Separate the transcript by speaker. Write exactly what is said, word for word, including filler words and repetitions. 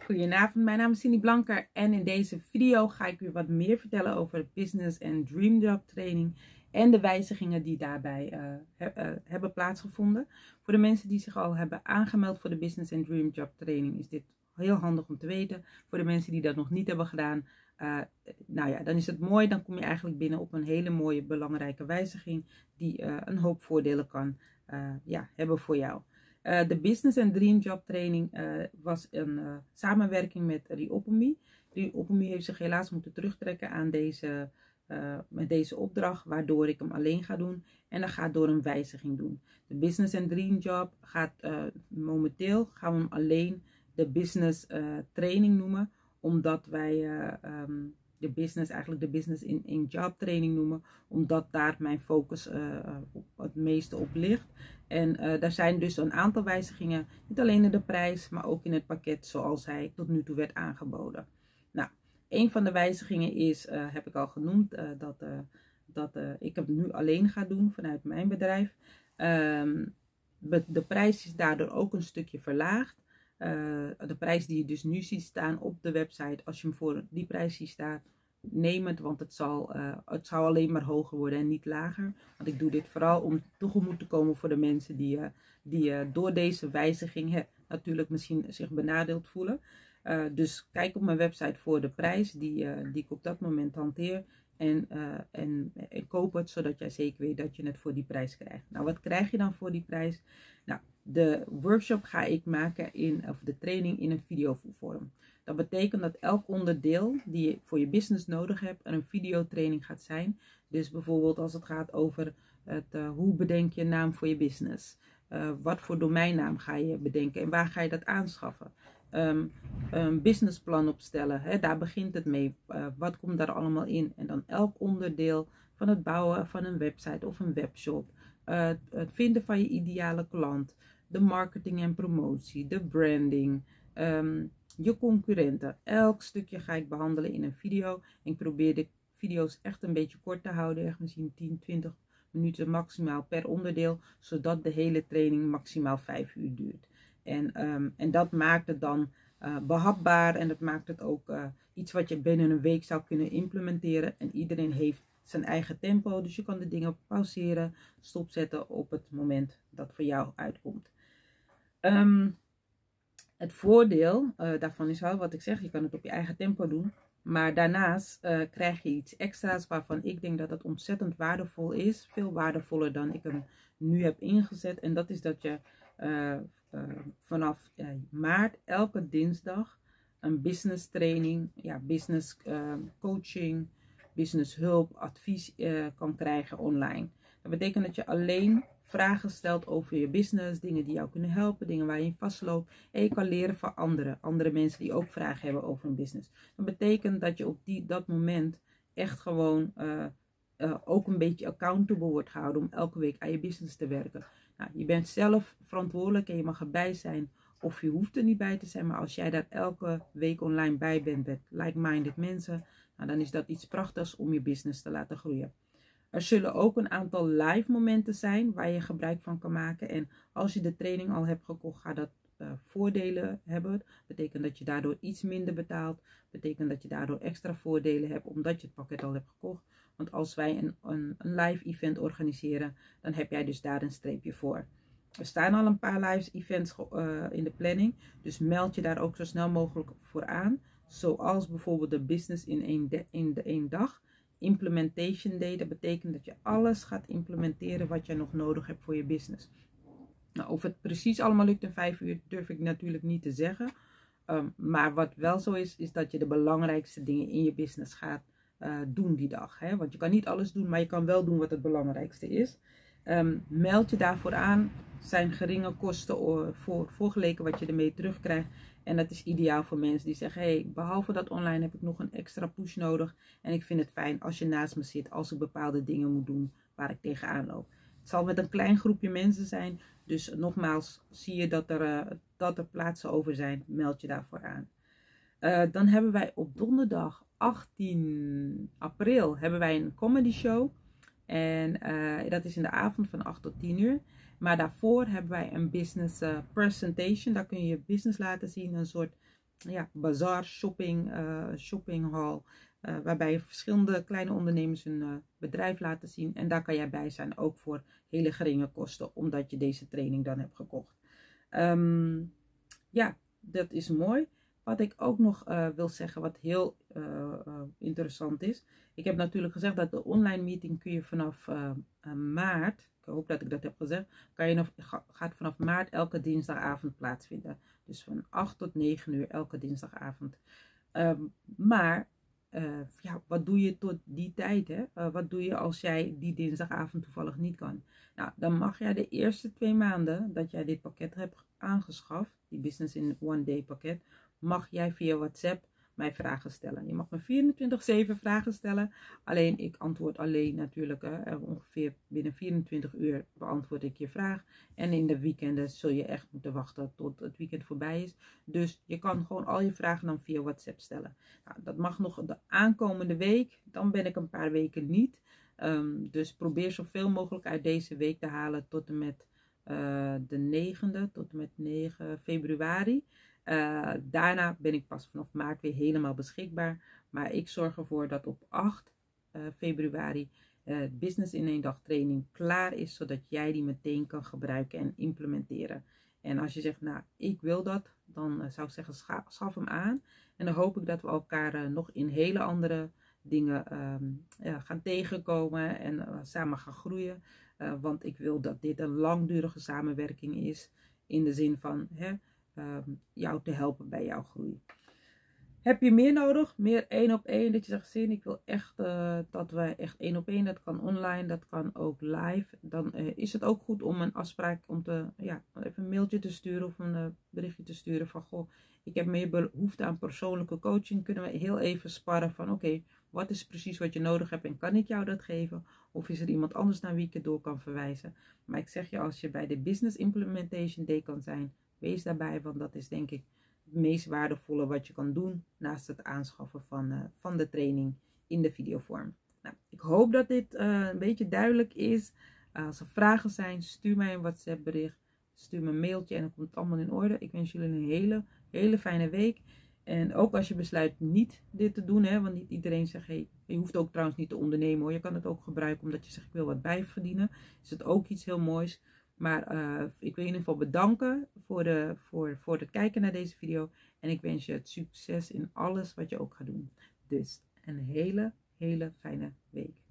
Speaker 1: Goedenavond, mijn naam is Cindy Blanker en in deze video ga ik u wat meer vertellen over Business and Dream Job training en de wijzigingen die daarbij uh, he, uh, hebben plaatsgevonden. Voor de mensen die zich al hebben aangemeld voor de Business and Dream Job training is dit heel handig om te weten. Voor de mensen die dat nog niet hebben gedaan, uh, nou ja, dan is het mooi. Dan kom je eigenlijk binnen op een hele mooie belangrijke wijziging die uh, een hoop voordelen kan uh, ja, hebben voor jou. Uh, de Business and Dream Job training uh, was een uh, samenwerking met Reopomy. Reopomy heeft zich helaas moeten terugtrekken aan deze, uh, met deze opdracht, waardoor ik hem alleen ga doen. En dat gaat door een wijziging doen. De Business and Dream Job gaat uh, momenteel gaan we hem alleen de Business uh, Training noemen, omdat wij uh, um, de business eigenlijk de Business in, in Job training noemen, omdat daar mijn focus uh, op, het meeste op ligt. En uh, daar zijn dus een aantal wijzigingen, niet alleen in de prijs, maar ook in het pakket zoals hij tot nu toe werd aangeboden. Nou, een van de wijzigingen is, uh, heb ik al genoemd, uh, dat, uh, dat uh, ik het nu alleen ga doen vanuit mijn bedrijf. Um, de prijs is daardoor ook een stukje verlaagd. Uh, de prijs die je dus nu ziet staan op de website, als je hem voor die prijs ziet staan, neem het, want het zal, uh, het zal alleen maar hoger worden en niet lager. Want ik doe dit vooral om tegemoet te komen voor de mensen die, uh, die uh, door deze wijziging he, natuurlijk misschien zich benadeeld voelen. Uh, dus kijk op mijn website voor de prijs die, uh, die ik op dat moment hanteer. En, uh, en, en koop het, zodat jij zeker weet dat je het voor die prijs krijgt. Nou, wat krijg je dan voor die prijs? Nou, de workshop ga ik maken in, of de training in een videovorm. Dat betekent dat elk onderdeel die je voor je business nodig hebt, een videotraining gaat zijn. Dus bijvoorbeeld als het gaat over het, uh, hoe bedenk je een naam voor je business? Uh, wat voor domeinnaam ga je bedenken en waar ga je dat aanschaffen? Um, een businessplan opstellen, hè, daar begint het mee. Uh, wat komt daar allemaal in? En dan elk onderdeel van het bouwen van een website of een webshop. Uh, het vinden van je ideale klant. De marketing en promotie. De branding. Um, je concurrenten. Elk stukje ga ik behandelen in een video. Ik probeer de video's echt een beetje kort te houden. Echt misschien tien, twintig minuten maximaal per onderdeel. Zodat de hele training maximaal vijf uur duurt. En, um, en dat maakt het dan uh, behapbaar en dat maakt het ook uh, iets wat je binnen een week zou kunnen implementeren. En iedereen heeft zijn eigen tempo, dus je kan de dingen pauzeren, stopzetten op het moment dat voor jou uitkomt. Um, het voordeel uh, daarvan is wel wat ik zeg, je kan het op je eigen tempo doen. Maar daarnaast uh, krijg je iets extra's waarvan ik denk dat het ontzettend waardevol is. Veel waardevoller dan ik hem nu heb ingezet. En dat is dat je uh, uh, vanaf uh, maart elke dinsdag een business training, ja, business uh, coaching, business hulp, advies uh, kan krijgen online. Dat betekent dat je alleen vragen stelt over je business, dingen die jou kunnen helpen, dingen waar je in vastloopt. En je kan leren van anderen, andere mensen die ook vragen hebben over een business. Dat betekent dat je op die, dat moment echt gewoon uh, uh, ook een beetje accountable wordt gehouden om elke week aan je business te werken. Nou, je bent zelf verantwoordelijk en je mag erbij zijn of je hoeft er niet bij te zijn. Maar als jij daar elke week online bij bent met like-minded mensen, nou, dan is dat iets prachtigs om je business te laten groeien. Er zullen ook een aantal live momenten zijn waar je gebruik van kan maken. En als je de training al hebt gekocht, gaat dat uh, voordelen hebben. Betekent dat je daardoor iets minder betaalt. Betekent dat je daardoor extra voordelen hebt omdat je het pakket al hebt gekocht. Want als wij een, een, een live event organiseren, dan heb jij dus daar een streepje voor. Er staan al een paar live events uh, in de planning. Dus meld je daar ook zo snel mogelijk voor aan. Zoals bijvoorbeeld de business in één, de, in de één dag. Implementation Day, dat betekent dat je alles gaat implementeren wat je nog nodig hebt voor je business. Nou, of het precies allemaal lukt in vijf uur durf ik natuurlijk niet te zeggen. Um, maar wat wel zo is, is dat je de belangrijkste dingen in je business gaat uh, doen die dag. Hè? Want je kan niet alles doen, maar je kan wel doen wat het belangrijkste is. Um, meld je daarvoor aan. Zijn geringe kosten voor, voorgeleken wat je ermee terugkrijgt. En dat is ideaal voor mensen die zeggen, hey, behalve dat online heb ik nog een extra push nodig. En ik vind het fijn als je naast me zit, als ik bepaalde dingen moet doen waar ik tegenaan loop. Het zal met een klein groepje mensen zijn. Dus nogmaals, zie je dat er, uh, dat er plaatsen over zijn, meld je daarvoor aan. Uh, dan hebben wij op donderdag achttien april hebben wij een comedy show. En uh, dat is in de avond van acht tot tien uur. Maar daarvoor hebben wij een business uh, presentation. Daar kun je je business laten zien. Een soort ja, bazaar, shopping, uh, shoppinghal. Uh, waarbij verschillende kleine ondernemers hun uh, bedrijf laten zien. En daar kan jij bij zijn, ook voor hele geringe kosten, omdat je deze training dan hebt gekocht. Um, ja, dat is mooi. Wat ik ook nog uh, wil zeggen, wat heel uh, uh, interessant is. Ik heb natuurlijk gezegd dat de online meeting kun je vanaf uh, uh, maart, ik hoop dat ik dat heb gezegd, kan je nog, gaat vanaf maart elke dinsdagavond plaatsvinden. Dus van acht tot negen uur elke dinsdagavond. Um, maar Uh, ja, wat doe je tot die tijd? Hè? Uh, wat doe je als jij die dinsdagavond toevallig niet kan? Nou, dan mag jij de eerste twee maanden dat jij dit pakket hebt aangeschaft, die Business in One Day pakket, mag jij via WhatsApp mij vragen stellen. Je mag me vierentwintig zeven vragen stellen. Alleen ik antwoord alleen natuurlijk. Hè, ongeveer binnen vierentwintig uur beantwoord ik je vraag. En in de weekenden zul je echt moeten wachten tot het weekend voorbij is. Dus je kan gewoon al je vragen dan via WhatsApp stellen. Nou, dat mag nog de aankomende week. Dan ben ik een paar weken niet. Um, dus probeer zoveel mogelijk uit deze week te halen tot en met uh, de negende, tot en met negen februari. Uh, daarna ben ik pas vanaf maart weer helemaal beschikbaar. Maar ik zorg ervoor dat op acht februari uh, Business in één dag training klaar is. Zodat jij die meteen kan gebruiken en implementeren. En als je zegt, nou ik wil dat, dan uh, zou ik zeggen scha schaf hem aan. En dan hoop ik dat we elkaar uh, nog in hele andere dingen um, ja, gaan tegenkomen en uh, samen gaan groeien. Uh, want ik wil dat dit een langdurige samenwerking is. In de zin van hè, um, jou te helpen bij jouw groei. Heb je meer nodig? Meer één op één? Dat je zegt, Zin, ik wil echt uh, dat we echt één op één. Dat kan online, dat kan ook live. Dan uh, is het ook goed om een afspraak, om te, ja, even een mailtje te sturen of een uh, berichtje te sturen van, goh, ik heb meer behoefte aan persoonlijke coaching. Kunnen we heel even sparren van, oké, okay, wat is precies wat je nodig hebt en kan ik jou dat geven? Of is er iemand anders naar wie ik het door kan verwijzen? Maar ik zeg je, als je bij de Business Implementation Day kan zijn, wees daarbij, want dat is denk ik het meest waardevolle wat je kan doen naast het aanschaffen van, uh, van de training in de videovorm. Nou, ik hoop dat dit uh, een beetje duidelijk is. Uh, als er vragen zijn, stuur mij een WhatsApp bericht, stuur me een mailtje en dan komt het allemaal in orde. Ik wens jullie een hele, hele fijne week. En ook als je besluit niet dit te doen, hè, want niet iedereen zegt, hey, je hoeft ook trouwens niet te ondernemen hoor. Je kan het ook gebruiken omdat je zegt, ik wil wat bijverdienen. Is het ook iets heel moois. Maar uh, ik wil je in ieder geval bedanken voor, de, voor, voor het kijken naar deze video. En ik wens je het succes in alles wat je ook gaat doen. Dus een hele, hele fijne week.